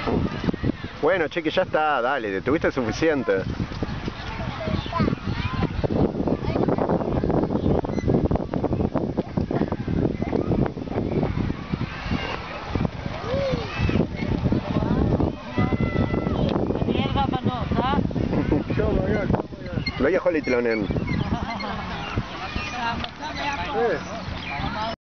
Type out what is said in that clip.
Bueno, Cheque, ya está, dale, tuviste suficiente. Lo voy a jugar el tilonen.